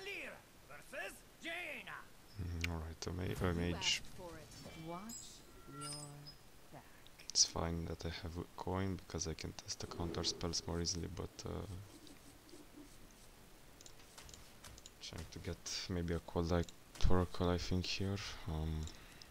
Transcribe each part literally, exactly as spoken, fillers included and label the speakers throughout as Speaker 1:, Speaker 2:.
Speaker 1: Mm, alright, a, ma a mage. It's fine that I have a coin because I can test the counter spells more easily, but uh, trying to get maybe a Cold Oracle, I think, here. Um,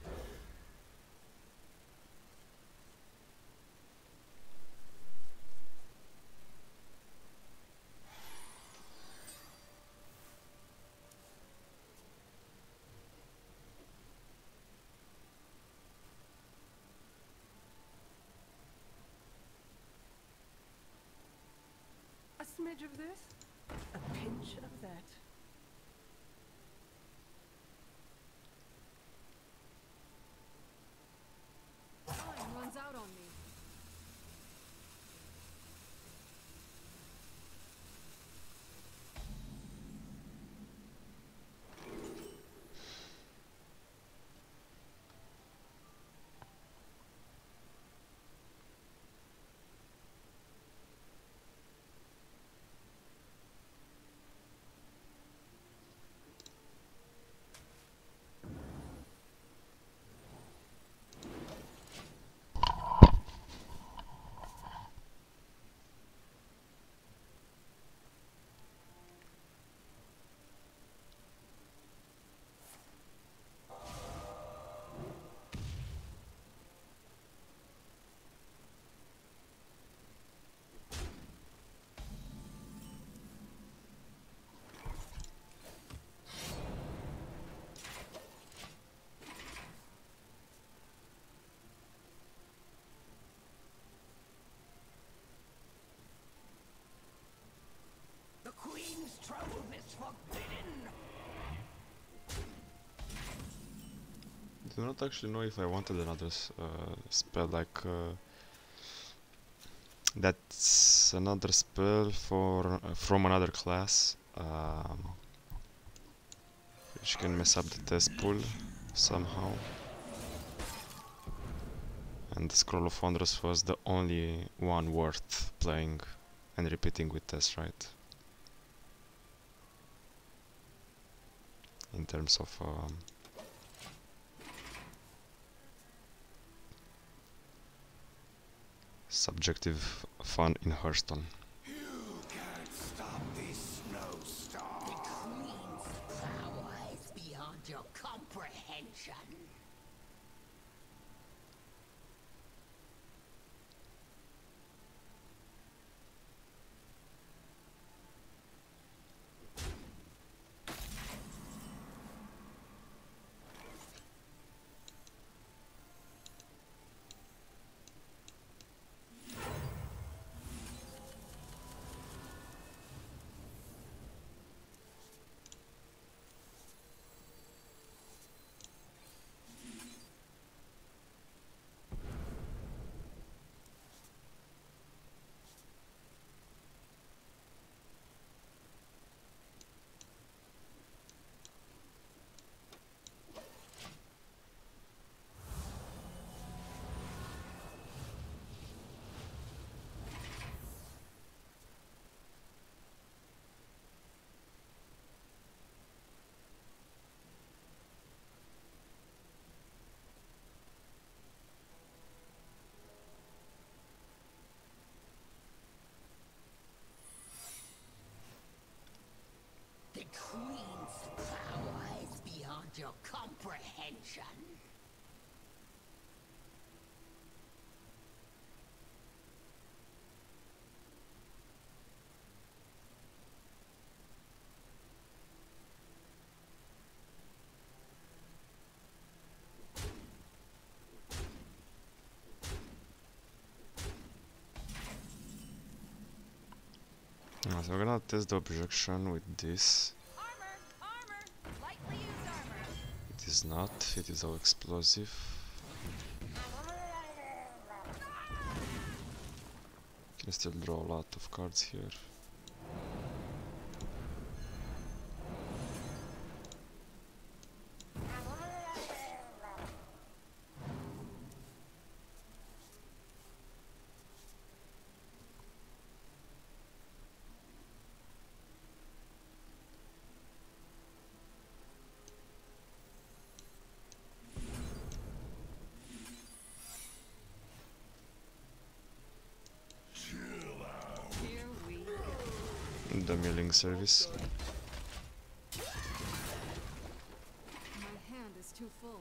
Speaker 2: A smidge of this, a pinch of that. Time runs out on me.
Speaker 3: The Queen's trove is forbidden.
Speaker 1: I do not actually know if I wanted another s uh, spell like uh, that's another spell for uh, from another class, um, which can mess up the test pool somehow. And the Scroll of Wonders was the only one worth playing and repeating with test, right? In terms of um, subjective fun in Hearthstone.
Speaker 3: You can't stop this snowstorm. The Queen's power is beyond your comprehension. The Queen's power is beyond your comprehension.
Speaker 1: Uh, so we're gonna test the objection with this.
Speaker 2: Armor, armor, lightly used armor.
Speaker 1: It is not, it is all explosive. Can still draw a lot of cards here. healing service.
Speaker 2: My hand is too full.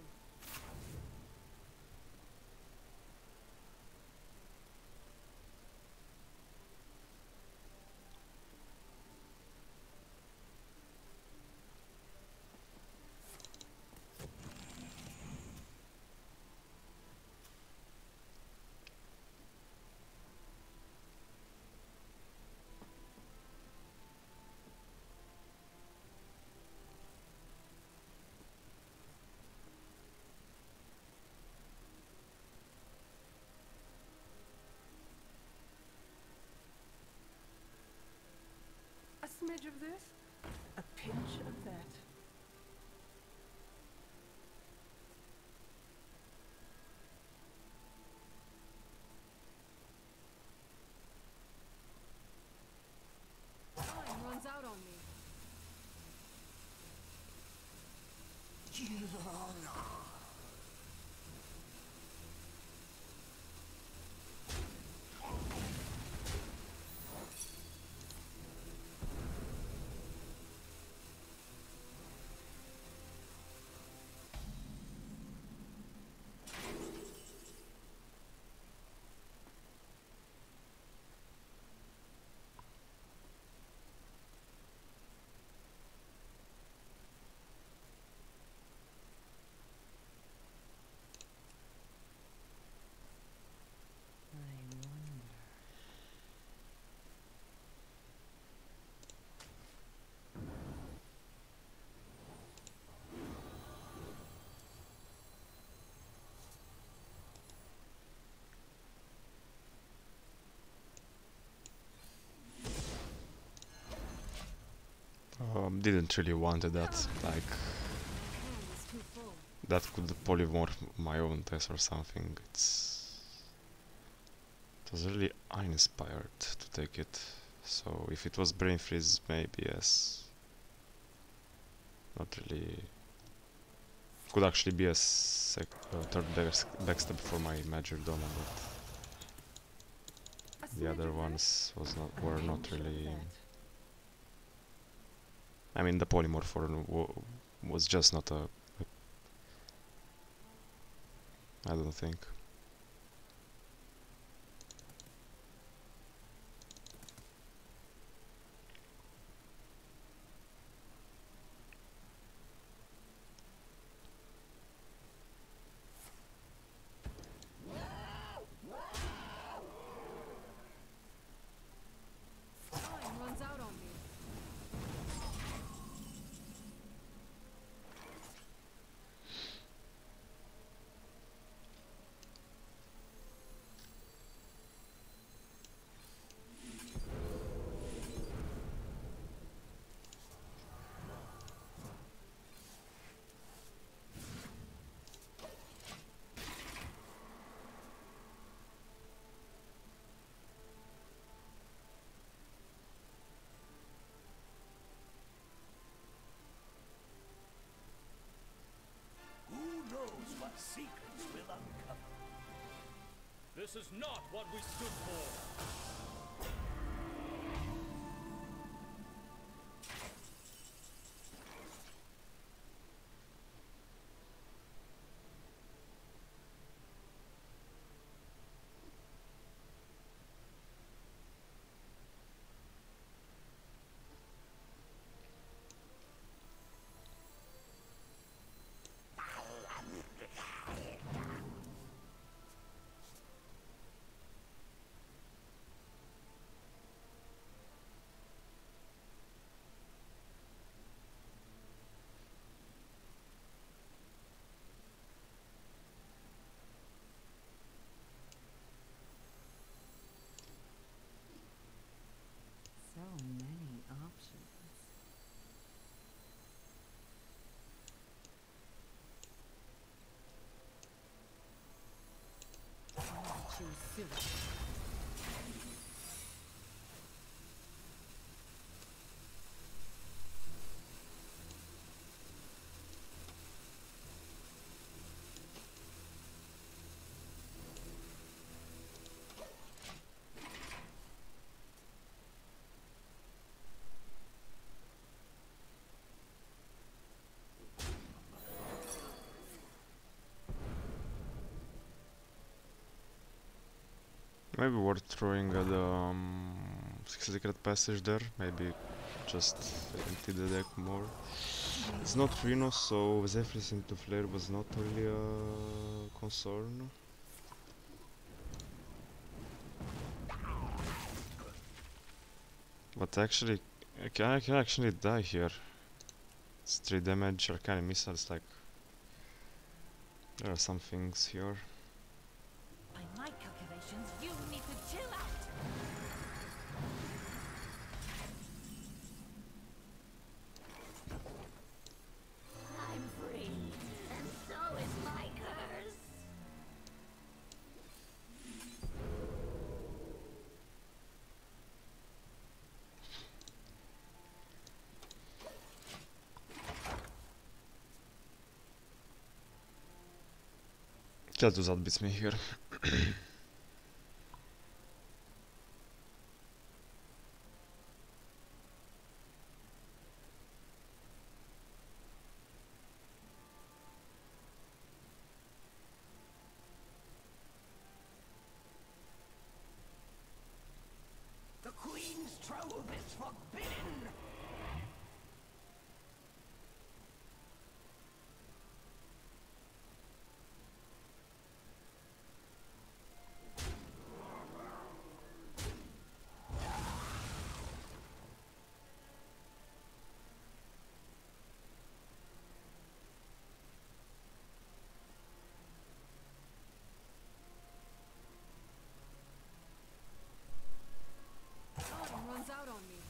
Speaker 2: A smidge of this, a pinch of that. Time runs out on me.
Speaker 1: Um, didn't really wanted that. Like
Speaker 2: Hand is too full.
Speaker 1: that could polymorph my own test or something. It's it was really uninspired to take it. So if it was brain freeze, maybe yes. Not really. Could actually be a sec uh, third backstab for my Magic Dome, but
Speaker 2: A
Speaker 1: the
Speaker 2: smidge
Speaker 1: other
Speaker 2: of
Speaker 1: ones was not
Speaker 2: this, a
Speaker 1: were not
Speaker 2: pinch of
Speaker 1: really.
Speaker 2: that.
Speaker 1: I mean, the polymorph one w was just not a, a. I don't think.
Speaker 2: Time runs out on me.
Speaker 3: Who knows what secrets we'll uncover?
Speaker 4: This is not what we stood for.
Speaker 2: So many options. Too soon.
Speaker 1: maybe worth throwing at the um, secret passage there. Maybe just empty the deck more. It's not Reno, so Zephyrs into Flare was not really a concern. But actually, I can, I can actually die here. It's three damage, arcane missiles, like... There are some things here.
Speaker 5: By my calculations, you need to chill out.
Speaker 3: I'm free, and so is my curse.
Speaker 1: Keltus outbeats me here.
Speaker 3: The Queen's trove is forbidden.
Speaker 2: Time runs out on me.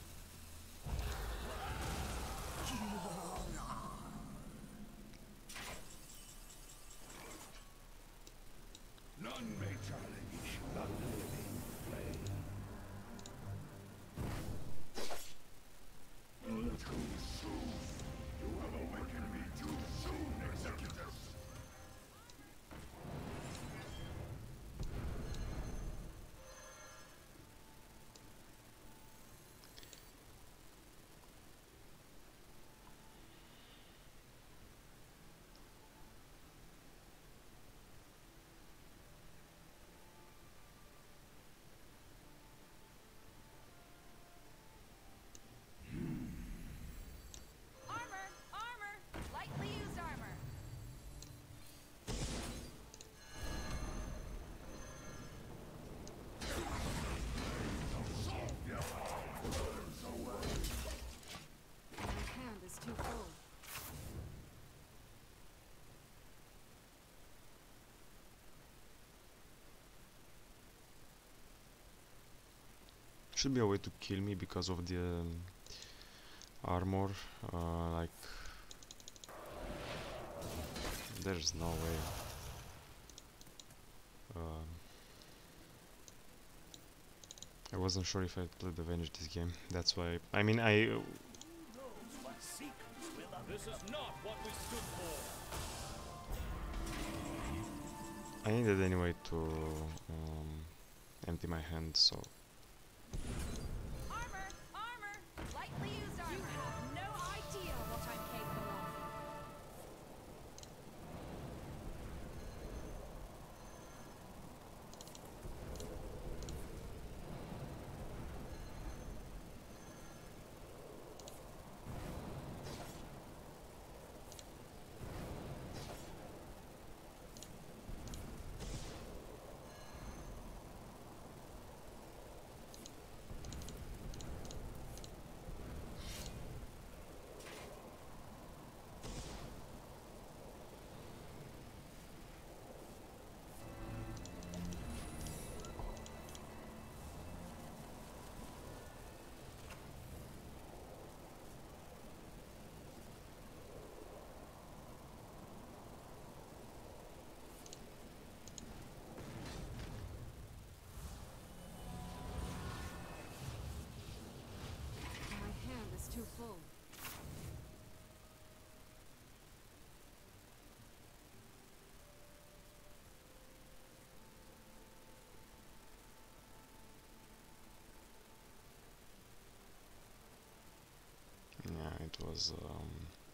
Speaker 3: None may challenge the living flame. Too soon. You have awakened me too soon, Executus.
Speaker 5: Armor! Armor! Lightly used armor.
Speaker 2: My hand is too full.
Speaker 1: Should be a way to kill me because of the um, armor. Uh, like... There's no way. Um, I wasn't sure if I'd played Avenge this game. That's why. I mean, I.
Speaker 4: This is not what we stood for.
Speaker 1: I needed anyway to um, empty my hand, so.
Speaker 5: Armor! Armor! Lightly used armor. You have no idea what I'm capable of.
Speaker 2: My hand is too full.
Speaker 1: Yeah, it was. Um,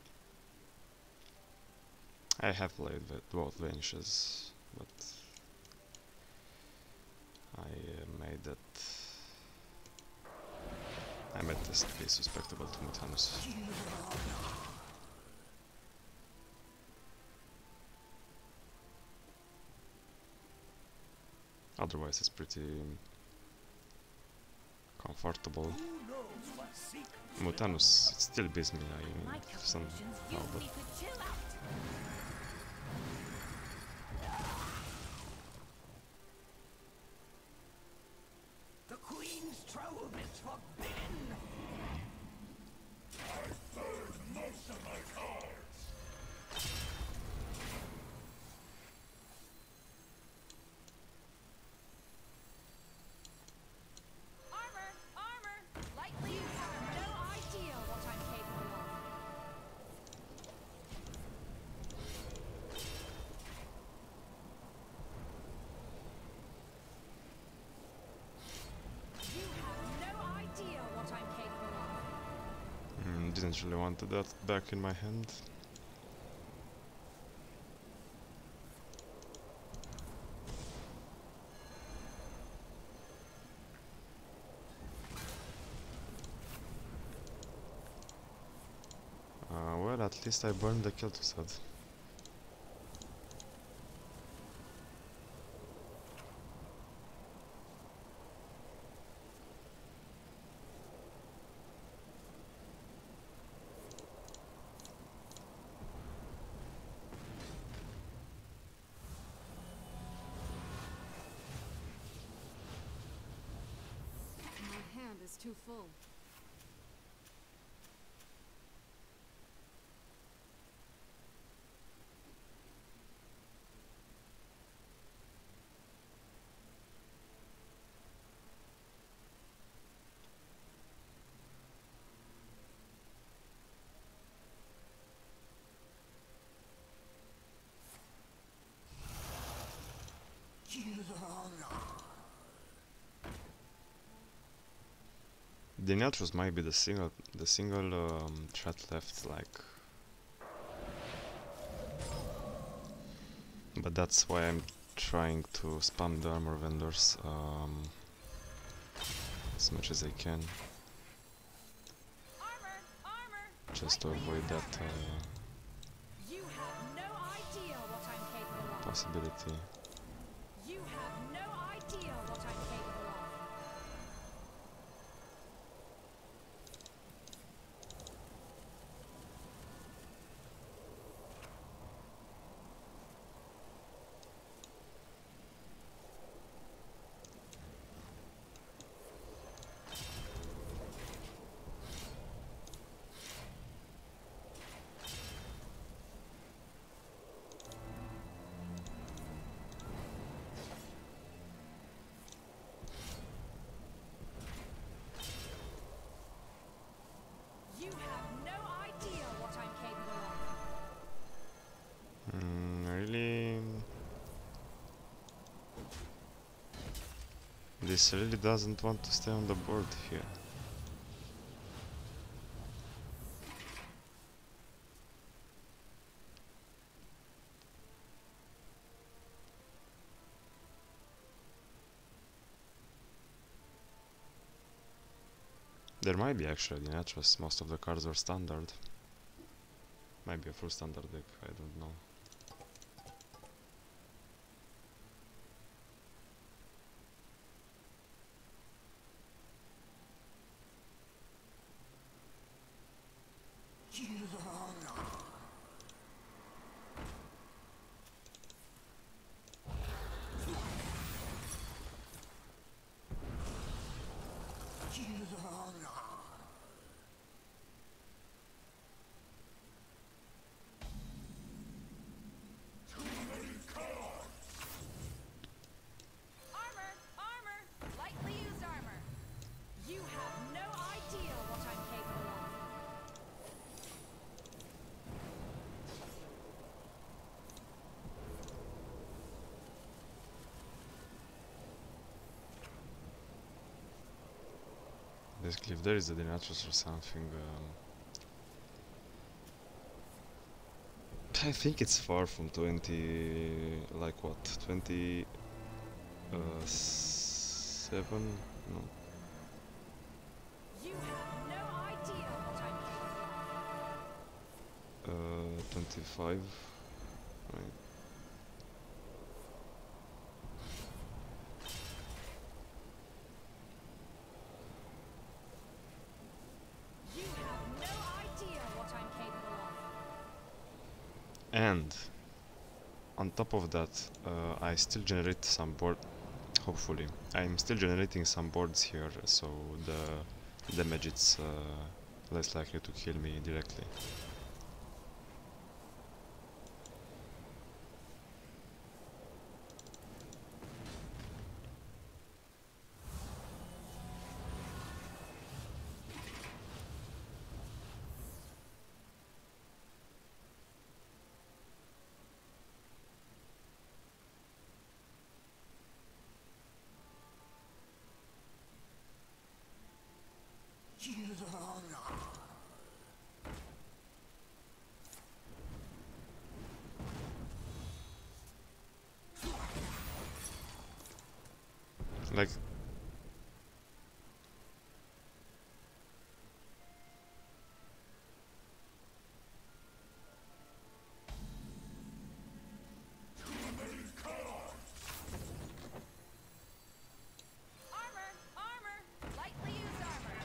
Speaker 1: I have played with both benches, but uh, I uh, made that. I made this to be suspectable to Mutanus. Otherwise, it's pretty comfortable. Mutanus, it still beats me. I
Speaker 5: My
Speaker 1: mean, some
Speaker 5: calculations
Speaker 1: no,
Speaker 5: use
Speaker 1: but
Speaker 5: me for chill out.
Speaker 3: The Queen's throne is forbidden. I've burned most of my cards.
Speaker 5: Armor! Armor! Lightly, you have no idea what I'm capable of. You have no idea what I'm capable of.
Speaker 1: mm, didn't really want that back in my hand. Uh, well, at least I burned the Kel'Thuzad.
Speaker 2: My hand is too full.
Speaker 1: The Natros might be the single, the single um, threat left, like. But that's why I'm trying to spam the armor vendors um, as much as I can,
Speaker 5: Armor! Armor!
Speaker 1: just to
Speaker 5: Lightly,
Speaker 1: avoid
Speaker 5: use
Speaker 1: that
Speaker 5: armor.
Speaker 1: uh,
Speaker 5: You have no idea what I'm capable of.
Speaker 1: possibility.
Speaker 5: You have no idea what I'm capable of. You have no idea what I'm capable of.
Speaker 1: Mm, really? This really doesn't want to stay on the board here. There might be actually the Natros, most of the cards are standard. Might be a full standard deck, I don't know.
Speaker 5: Armor! Armor! Lightly used armor. You have no idea what I'm capable of.
Speaker 1: Basically, if there is a Denatros or something, um, I think it's far from twenty, like what, twenty, uh, twenty-seven? No.
Speaker 5: You have no idea what I'm capable of.
Speaker 1: Uh, twenty-five. Right.
Speaker 5: You have no idea what I'm capable of.
Speaker 1: And on top of that, uh, I still generate some board. Hopefully, I'm still generating some boards here, so the damage it's uh, less likely to kill me directly. Like,
Speaker 5: Armor! Armor! Lightly used armor.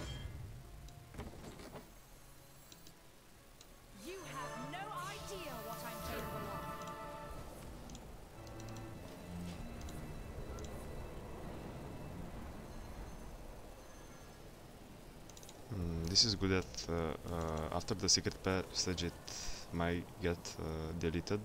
Speaker 5: You have no idea what I'm capable of.
Speaker 1: mm, this is good at uh, uh, after the secret passage it might get uh, deleted.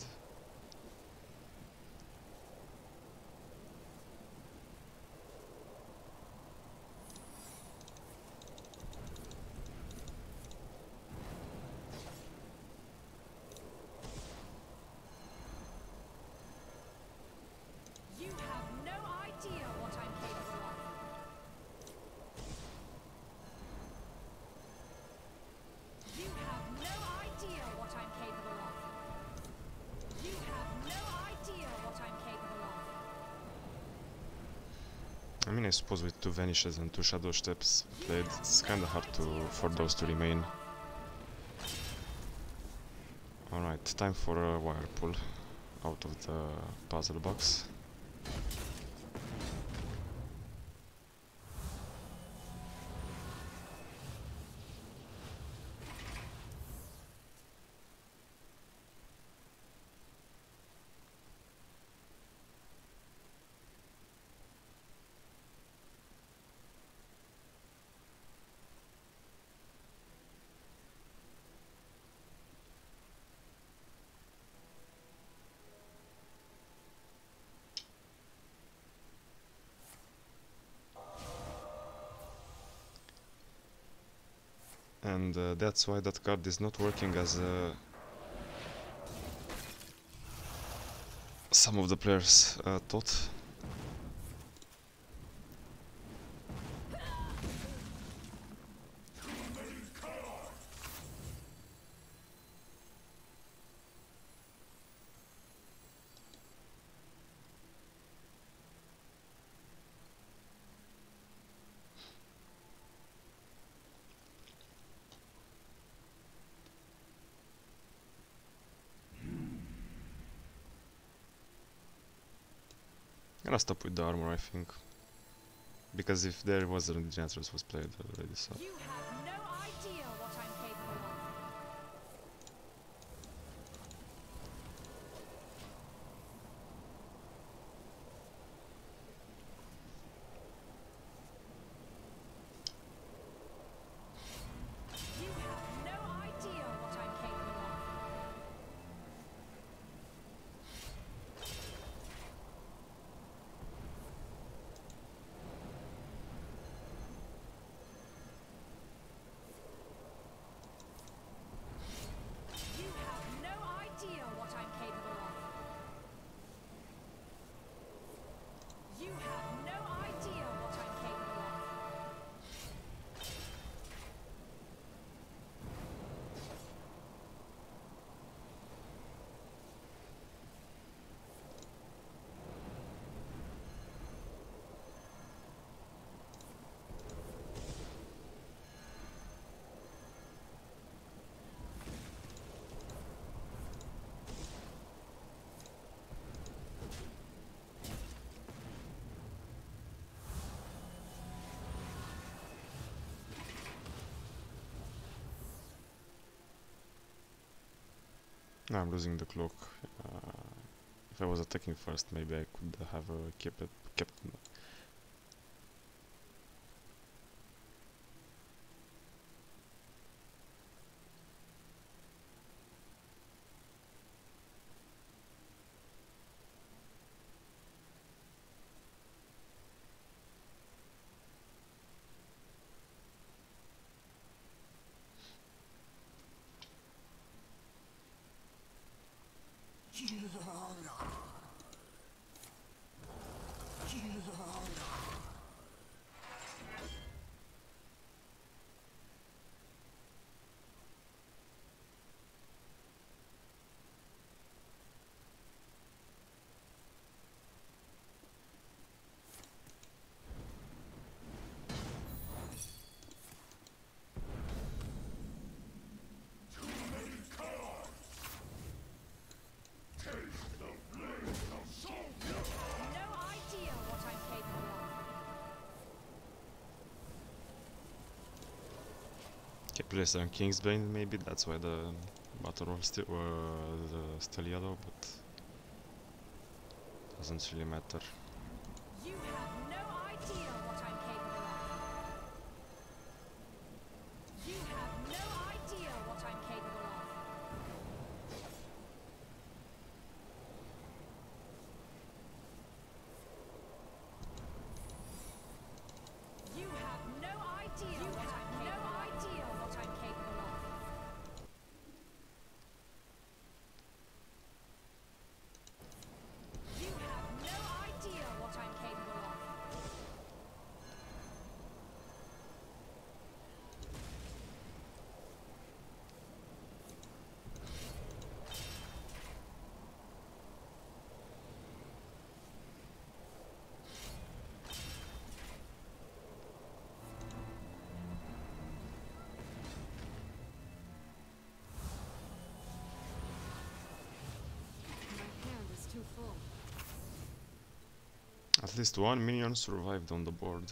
Speaker 5: You have no idea what I'm capable of. You have no idea what I'm capable of. You have no idea what I'm capable of.
Speaker 1: I mean, I suppose with two vanishes and two shadow steps played, it's kinda hard to for those to remain. Alright, time for a wire pull out of the puzzle box. And uh, that's why that card is not working as uh, some of the players uh, thought. Gonna stop with the armor, I think. Because if there was a Generators was played already, so.
Speaker 5: You have no idea what I'm capable of. You have no idea what I'm capable of.
Speaker 1: No, I'm losing the cloak. Uh, if I was attacking first, maybe I could have uh, kept it, kept.
Speaker 5: No idea what I'm capable of.
Speaker 1: Okay, place on Kingsbane, maybe that's why the battle roll still uh, the still yellow, but doesn't really matter.
Speaker 5: You have no idea what I'm capable of. You have no idea what I'm capable of. You have no idea you what I'm no idea what I'm capable of. You have no idea what I'm capable of. My hand is too full.
Speaker 1: At least one minion survived on the board.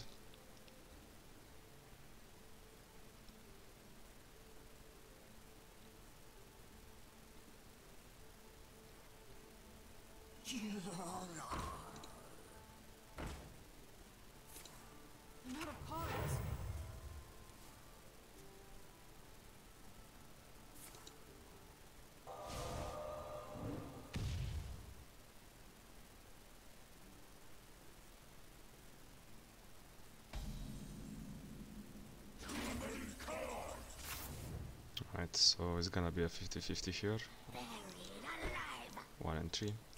Speaker 5: I'm out of cards.
Speaker 1: Right, so it's gonna be a fifty fifty here. One and three.